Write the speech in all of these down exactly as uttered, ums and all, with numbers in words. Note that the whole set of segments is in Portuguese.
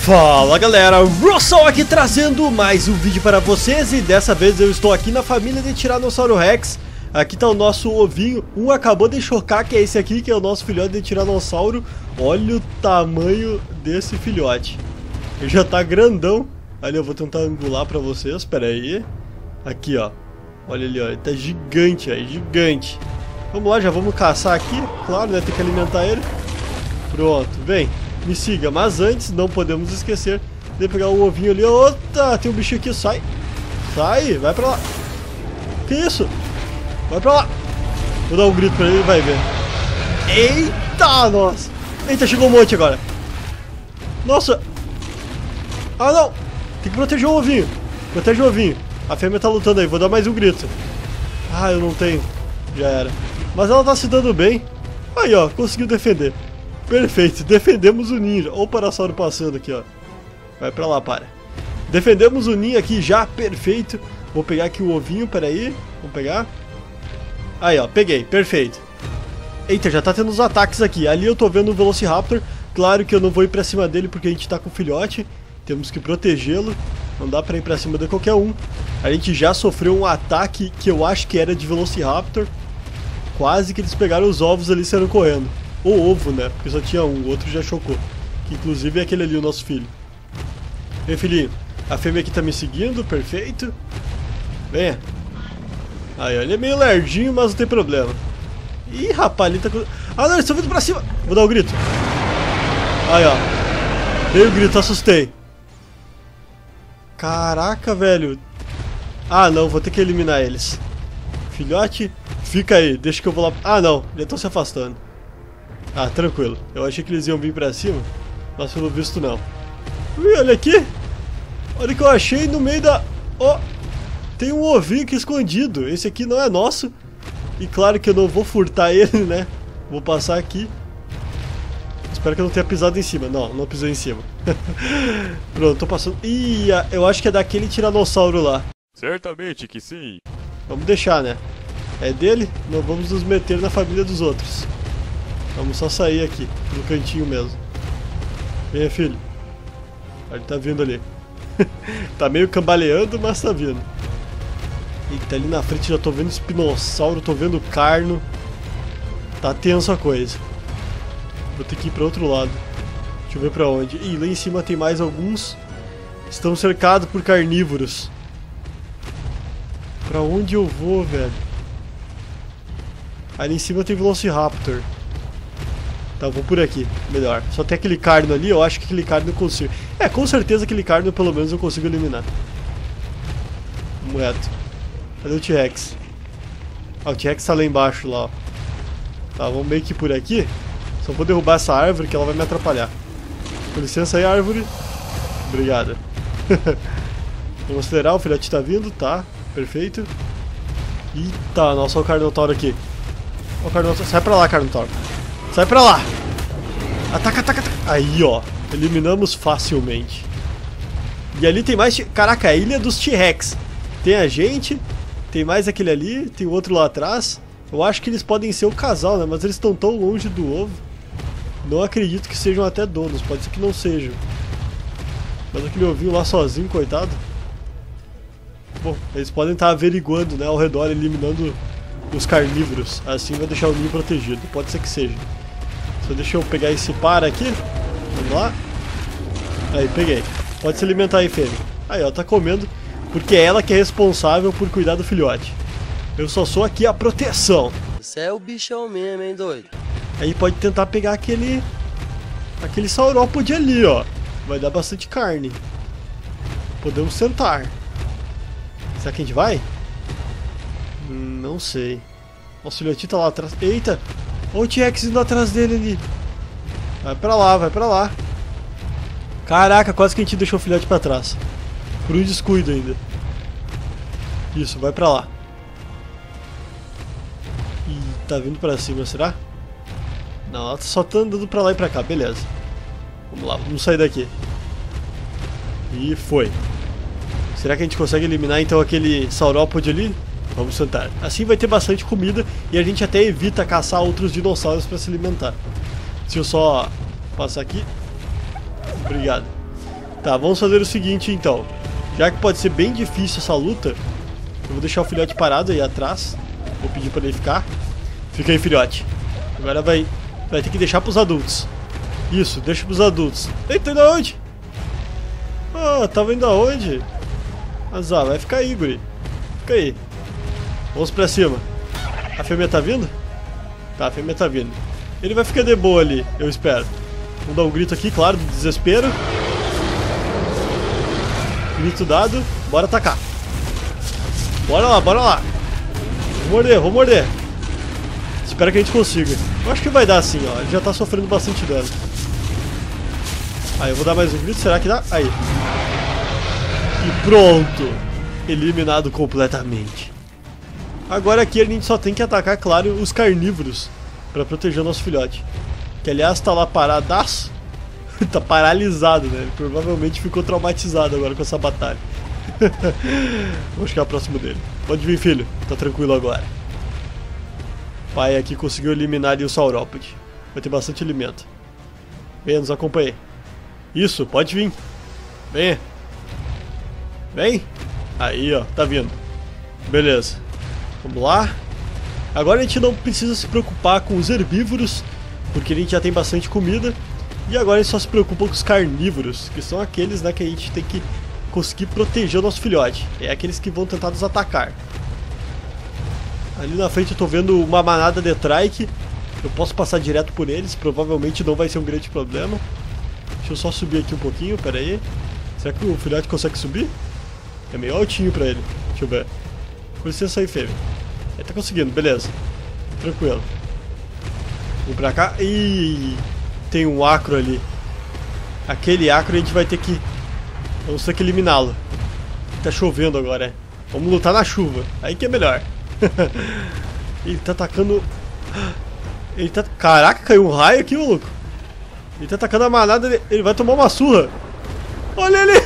Fala galera, Russell aqui trazendo mais um vídeo para vocês. E dessa vez eu estou aqui na família de Tiranossauro Rex. Aqui está o nosso ovinho. Um acabou de chocar, que é esse aqui, que é o nosso filhote de Tiranossauro. Olha o tamanho desse filhote. Ele já tá grandão. Ali eu vou tentar angular para vocês, espera aí. Aqui ó, olha ali ó, ele tá gigante aí, gigante. Vamos lá, já vamos caçar aqui. Claro, né, tem que alimentar ele. Pronto, vem. Me siga, mas antes não podemos esquecer de pegar o ovinho ali. Opa, tem um bicho aqui, sai. Sai, vai pra lá. Que isso? Vai pra lá. Vou dar um grito pra ele e vai ver. Eita, nossa. Eita, chegou um monte agora. Nossa. Ah, não. Tem que proteger o ovinho. Protege o ovinho. A fêmea tá lutando aí, vou dar mais um grito. Ah, eu não tenho. Já era. Mas ela tá se dando bem. Aí, ó, conseguiu defender. Perfeito, defendemos o ninho. Olha o Parasauro passando aqui, ó. Vai pra lá, para. Defendemos o ninho aqui já, perfeito. Vou pegar aqui o ovinho, peraí. Vamos pegar. Aí, ó, peguei, perfeito. Eita, já tá tendo os ataques aqui. Ali eu tô vendo o Velociraptor. Claro que eu não vou ir pra cima dele porque a gente tá com o filhote. Temos que protegê-lo. Não dá pra ir pra cima de qualquer um. A gente já sofreu um ataque que eu acho que era de Velociraptor. Quase que eles pegaram os ovos ali saindo correndo. O ovo, né? Porque só tinha um, o outro já chocou. Que inclusive é aquele ali, o nosso filho. Vem, filhinho. A fêmea aqui tá me seguindo, perfeito. Venha. Aí, ó, ele é meio lerdinho, mas não tem problema. Ih, rapaz, ele tá com... Ah, não, eles estão vindo pra cima. Vou dar o um grito. Aí, ó. Dei o grito, assustei. Caraca, velho. Ah, não, vou ter que eliminar eles. Filhote, fica aí, deixa que eu vou lá... Ah, não, eles estão se afastando. Ah, tranquilo. Eu achei que eles iam vir pra cima, mas pelo visto não. Ui, olha aqui. Olha o que eu achei no meio da... Oh, tem um ovinho aqui escondido. Esse aqui não é nosso. E claro que eu não vou furtar ele, né? Vou passar aqui. Espero que eu não tenha pisado em cima. Não, não pisou em cima. Pronto, tô passando. Ih, eu acho que é daquele tiranossauro lá. Certamente que sim. Vamos deixar, né? É dele, não vamos nos meter na família dos outros. Vamos só sair aqui, no cantinho mesmo. Venha, filho. Ele tá vindo ali. Tá meio cambaleando, mas tá vindo. E tá ali na frente, já tô vendo espinossauro, tô vendo carno. Tá tenso a coisa. Vou ter que ir pra outro lado. Deixa eu ver pra onde. Ih, lá em cima tem mais alguns. Estamos cercados por carnívoros. Pra onde eu vou, velho? Ali em cima tem Velociraptor. Tá, vou por aqui, melhor. Só tem aquele carno ali, eu acho que aquele carno eu consigo. É, com certeza aquele carno pelo menos eu consigo eliminar. Vamos reto. Cadê o T-Rex? Ah, o T-Rex tá lá embaixo, lá, ó. Tá, vamos meio que por aqui. Só vou derrubar essa árvore que ela vai me atrapalhar. Com licença aí, árvore. Obrigado. Vamos acelerar, o filhote tá vindo, tá. Perfeito. Eita, nossa, olha o Carnotauro aqui. Olha o Carnotauro. Sai pra lá, Carnotauro. Sai pra lá! Ataca, ataca, ataca! Aí, ó. Eliminamos facilmente. E ali tem mais... Caraca, a ilha dos T-Rex. Tem a gente, tem mais aquele ali, tem o outro lá atrás. Eu acho que eles podem ser o casal, né? Mas eles estão tão longe do ovo. Não acredito que sejam até donos. Pode ser que não sejam. Mas aquele ovinho lá sozinho, coitado. Bom, eles podem estar averiguando, né? Ao redor, eliminando os carnívoros. Assim vai deixar o ninho protegido. Pode ser que seja. Só deixa eu pegar esse para aqui. Vamos lá. Aí, peguei. Pode se alimentar aí, fêmea. Aí, ó, tá comendo. Porque é ela que é responsável por cuidar do filhote. Eu só sou aqui a proteção. Você é o bichão mesmo, hein, doido? Aí pode tentar pegar aquele... Aquele saurópode ali, ó. Vai dar bastante carne. Podemos sentar. Será que a gente vai? Hum, não sei. Nossa, o filhotinho tá lá atrás. Eita! Olha o T-Rex indo atrás dele ali. Vai pra lá, vai pra lá. Caraca, quase que a gente deixou o filhote pra trás. Por um descuido ainda. Isso, vai pra lá. Ih, tá vindo pra cima, será? Não, ela só tá andando pra lá e pra cá, beleza. Vamos lá, vamos sair daqui. E foi. Será que a gente consegue eliminar então aquele saurópode ali? Vamos sentar. Assim vai ter bastante comida e a gente até evita caçar outros dinossauros para se alimentar. Se eu só passar aqui. Obrigado. Tá, vamos fazer o seguinte então. Já que pode ser bem difícil essa luta, eu vou deixar o filhote parado aí atrás. Vou pedir pra ele ficar. Fica aí, filhote. Agora vai, vai ter que deixar pros adultos. Isso, deixa pros adultos. Eita, indo aonde? Ah, tava indo aonde? Azar, vai ficar aí, guri. Fica aí. Vamos pra cima. A fêmea tá vindo? Tá, a fêmea tá vindo. Ele vai ficar de boa ali, eu espero. Vamos dar um grito aqui, claro, do desespero. Grito dado. Bora atacar. Bora lá, bora lá. Vou morder, vou morder. Espero que a gente consiga. Eu acho que vai dar sim, ó. Ele já tá sofrendo bastante dano. Aí, eu vou dar mais um grito. Será que dá? Aí. E pronto. Eliminado completamente. Agora aqui a gente só tem que atacar, claro, os carnívoros pra proteger o nosso filhote. Que, aliás, tá lá paradaço. Tá paralisado, né? Ele provavelmente ficou traumatizado agora com essa batalha. Vou chegar próximo dele. Pode vir, filho. Tá tranquilo agora. O pai aqui conseguiu eliminar ali o saurópode. Vai ter bastante alimento. Venha, nos acompanhe. Isso, pode vir. Venha. Vem. Aí, ó. Tá vindo. Beleza. Vamos lá. Agora a gente não precisa se preocupar com os herbívoros, porque a gente já tem bastante comida. E agora a gente só se preocupa com os carnívoros, que são aqueles, né, que a gente tem que conseguir proteger o nosso filhote. É aqueles que vão tentar nos atacar. Ali na frente eu tô vendo uma manada de trike. Eu posso passar direto por eles, provavelmente não vai ser um grande problema. Deixa eu só subir aqui um pouquinho, pera aí. Será que o filhote consegue subir? É meio altinho pra ele. Deixa eu ver. Com licença aí, fêmea. Ele tá conseguindo, beleza. Tranquilo. Vamos pra cá. Ih, tem um acro ali. Aquele acro a gente vai ter que... Vamos ter que eliminá-lo. Tá chovendo agora, é. Vamos lutar na chuva. Aí que é melhor. Ele tá atacando... Ele tá... Caraca, caiu um raio aqui, maluco. Ele tá atacando a manada, ele, ele vai tomar uma surra. Olha ele!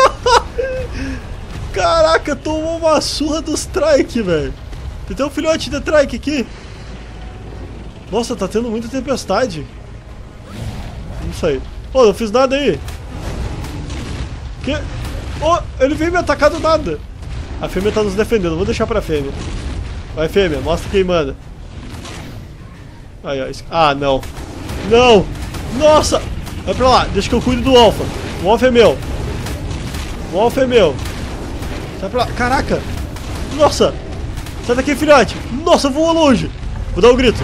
Caraca, tomou uma surra dos trike, velho. Tem até um filhote de trike aqui. Nossa, tá tendo muita tempestade. Vamos sair. Ô, não fiz nada aí. Que? Oh, ele veio me atacar do nada. A fêmea tá nos defendendo, vou deixar pra fêmea. Vai, fêmea, mostra quem manda. Aí, ó. Ah, não. Não! Nossa! Vai pra lá, deixa que eu cuido do alfa. O alfa é meu. O alfa é meu. Sai pra lá. Caraca! Nossa! Sai daqui, filhote! Nossa, voa longe! Vou dar um grito.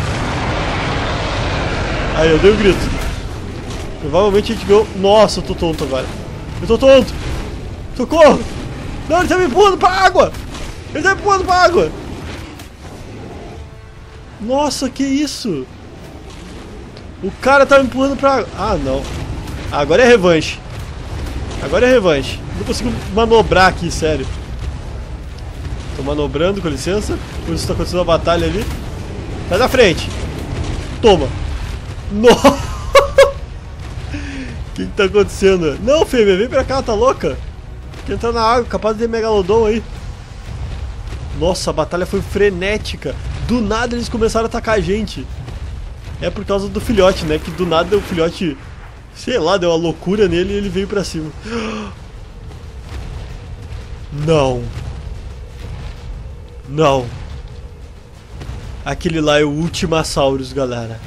Aí, eu dei um grito. Provavelmente a gente ganhou. Nossa, eu tô tonto agora. Eu tô tonto! Socorro! Não, ele tá me empurrando pra água! Ele tá me empurrando pra água! Nossa, que isso? O cara tá me empurrando pra água. Ah, não. Agora é revanche. Agora é revanche. Não consigo manobrar aqui, sério. Tô manobrando, com licença. Por isso tá acontecendo a batalha ali. Sai da frente. Toma. Nossa. O que que tá acontecendo? Não, fêmea, vem pra cá, tá louca? Quer entrar na água, capaz de ter megalodon aí. Nossa, a batalha foi frenética. Do nada eles começaram a atacar a gente. É por causa do filhote, né? Que do nada o filhote, sei lá, deu uma loucura nele e ele veio pra cima. Não. Não. Aquele lá é o Ultimasaurus, galera.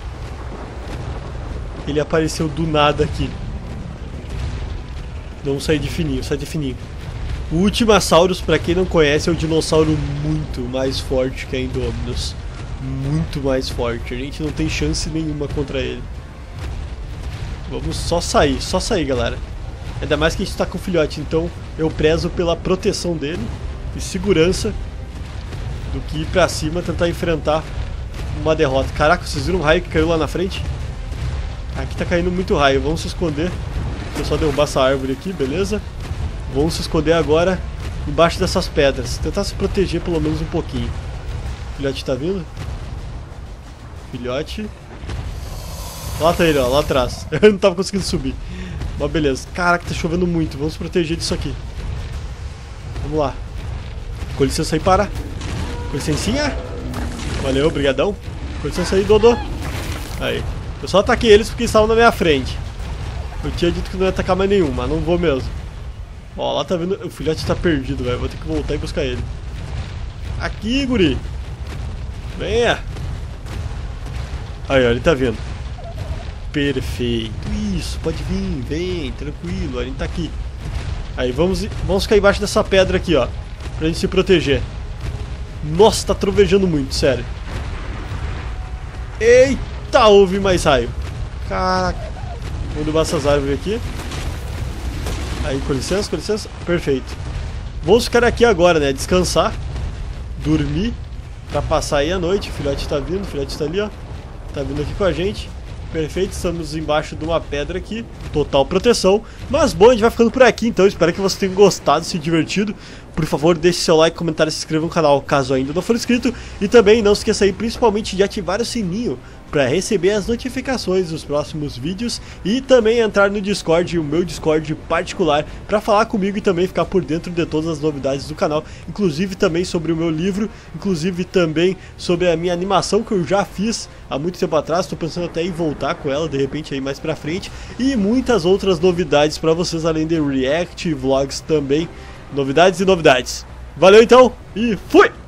Ele apareceu do nada aqui. Vamos sair de fininho, sai de fininho. O Ultimasaurus, pra quem não conhece, é um dinossauro muito mais forte que a Indominus. Muito mais forte. A gente não tem chance nenhuma contra ele. Vamos só sair, só sair, galera. Ainda mais que a gente tá com o filhote, então eu prezo pela proteção dele e segurança do que ir pra cima tentar enfrentar uma derrota. Caraca, vocês viram um raio que caiu lá na frente? Aqui tá caindo muito raio, vamos se esconder. Deixa eu só derrubar essa árvore aqui, beleza? Vamos se esconder agora embaixo dessas pedras. Tentar se proteger pelo menos um pouquinho. O filhote tá vindo? Filhote. Lá tá ele, ó, lá atrás. Eu não tava conseguindo subir. Mas beleza. Caraca, tá chovendo muito. Vamos proteger disso aqui. Vamos lá. Com licença aí, para. Com licencinha. Valeu, brigadão. Com licença aí, Dodô. Aí. Eu só ataquei eles porque eles estavam na minha frente. Eu tinha dito que não ia atacar mais nenhum, mas não vou mesmo. Ó, lá tá vendo... O filhote tá perdido, velho. Vou ter que voltar e buscar ele. Aqui, guri. Venha. Aí, ó, ele tá vindo. Perfeito. Isso, pode vir, vem, tranquilo. A gente tá aqui. Aí, vamos, vamos ficar embaixo dessa pedra aqui, ó. Pra gente se proteger. Nossa, tá trovejando muito, sério. Eita, houve mais raio. Caraca. Vou derrubar essas árvores aqui. Aí, com licença, com licença. Perfeito. Vamos ficar aqui agora, né? Descansar. Dormir. Pra passar aí a noite. O filhote tá vindo, o filhote tá ali, ó. Tá vindo aqui com a gente. Perfeito, estamos embaixo de uma pedra aqui. Total proteção. Mas bom, a gente vai ficando por aqui, então. Espero que vocês tenham gostado, se divertido. Por favor, deixe seu like, comentário e se inscreva no canal, caso ainda não for inscrito. E também não se esqueça aí, principalmente, de ativar o sininho para receber as notificações dos próximos vídeos. E também entrar no Discord, o meu Discord particular, para falar comigo e também ficar por dentro de todas as novidades do canal. Inclusive também sobre o meu livro, inclusive também sobre a minha animação que eu já fiz há muito tempo atrás. Estou pensando até em voltar com ela, de repente, aí mais pra frente. E muitas outras novidades para vocês, além de react e vlogs também. Novidades e novidades. Valeu então e fui!